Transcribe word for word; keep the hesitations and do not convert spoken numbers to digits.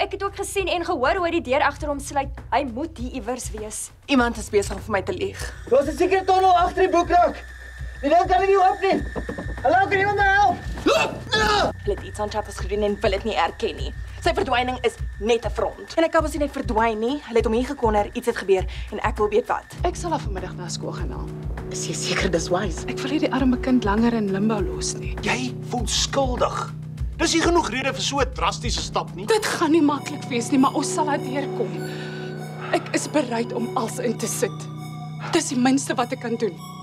ek het ook gesien en gehoor hoe hy die deur agter hom sluit. Hy moet hier iewers wees. Iemand is besig om vir my te lieg. Daar's 'n sekere tonnel agter die boekrak. Die ding kan nie oop nie. Hallo, kan iemand my help? Hulle het iets aan Tjattas gedoen en wil dit nie erken nie. Sy verdwyning is net 'n front. En ek kan mos nie net verdwyn nie. Hulle het hom hier gekonner, iets het gebeur en ek wil weet wat. Ek sal haar vanmiddag na skool gaan haal. Is jy seker dis wise? Ek wil nie die arme kind langer in limbo los nie. Jy voel skuldig. Dis nie genoeg rede vir so 'n drastiese stap nie. Dit gaan nie maklik wees nie, maar ons sal daar deurkom. Ek is bereid om alles in te sit. Dis die minste wat ek kan doen.